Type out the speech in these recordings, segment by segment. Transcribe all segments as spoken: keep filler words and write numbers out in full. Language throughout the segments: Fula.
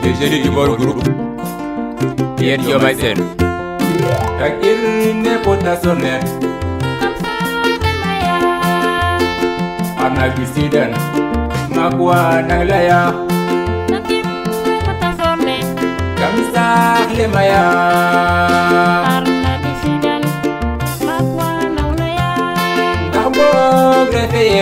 Ejeri Ibor Group Yen Jomai Sen Takir ne pota sonne Arna Bisidan Makwa Nanglaya Takir ne pota sonne Kamisa Lemaya Arna Bisidan Makwa Nanglaya Nakbo Grefeye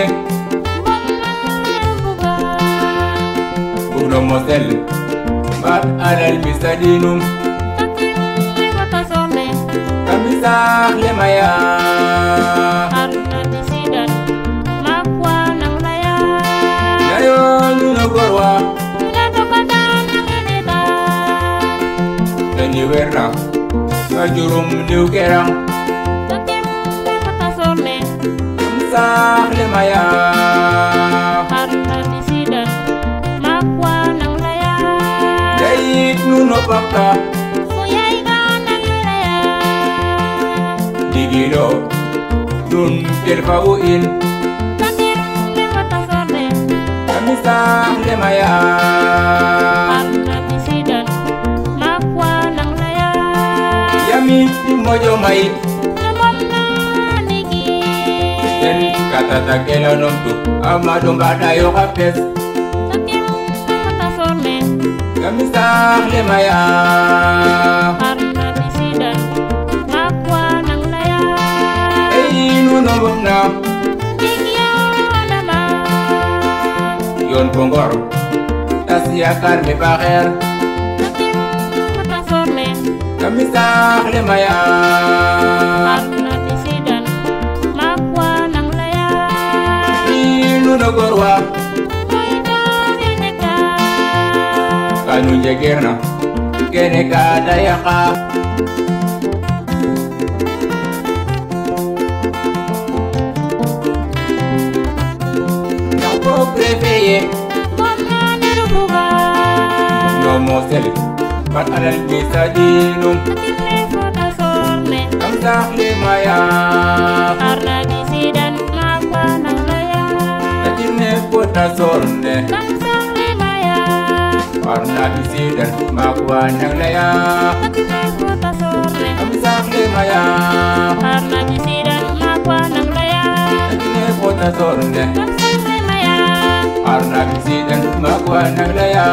Uno Mosel Bat Alal Bisadinum Takir ne pota sonne Kamisa Lemaya Arna Bisidan Makwa Nanglaya Nayo Nuno Gorwa Gato kata nangeneta Nani Werna Kajurum New Kerang Takir ne pota sonne Kamisa Lemaya Arna Bisidan Makwa Nanglaya Dait Nuno Pakta Suyai ka nanglaya Digilo Nun Telfauin Takir ne pota sonne Kamisa Lemaya Arna Bisidan Makwa Nanglaya Yami Mojo Mai Namon na nigi Den Kata Takela Nomtu Amadum Badayo Kapes Takir ne pota sonne Kamisa Lemaya Arna Bisidan Makwa Nanglaya Ei Nuno Bukna Digya nama Yon Pongor Tasia Karmi Bakher Takir ne pota sonne Kamisa Lemaya Arna Bisidan Makwa Nanglaya Ei Nuno Gorwa Moida bineka Kanu Jegerna Kene Kadayaka Nakbo Grefeye Mona nerubuga No Mosel Bat Alal Bisadinum Takir ne pota sonne Kamisa Lemaya Arna Bisidan Makwa Nanglaya Takirne Kota Sorne Kamsa lemaya Arna Bisidan Makwa Nanglaya Takir ne pota sonne Kamisa Lemaya Arna Bisidan Makwa Nanglaya Takirne Kota Sorne Kamsa lemaya Arna Bisidan Makwa Nanglaya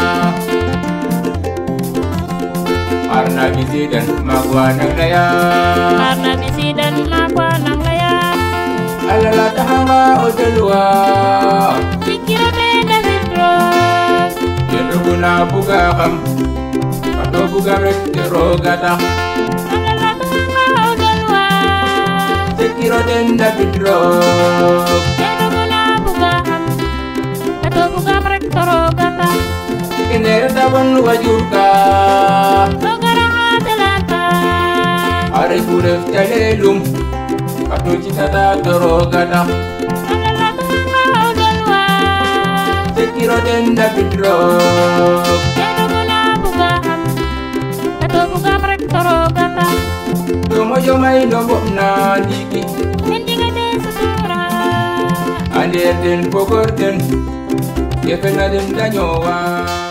Arna Bisidan Makwa Nanglaya Arna Bisidan Makwa Nanglaya Alala Tahanga Odelwa Pikir beda bidrog Yenuguna Buga Kam Pato Buga Rek Rogata Alala tanga odelwa Sekiro Denda Bidrog Yeduguna bugaham Ato buga brek torogata Kender Tabon Wajurka Logaraha telata Arif Uref Jalelum Pato Citata Dorogata Alala tanga odelwa Sekiro Denda Bidrog Yeduguna bugaham Ato buga brek torogata Domo Jomai Nombok Na Diki Mendinga de sutura Ander Den Pogor Den Kefena Den Danyowa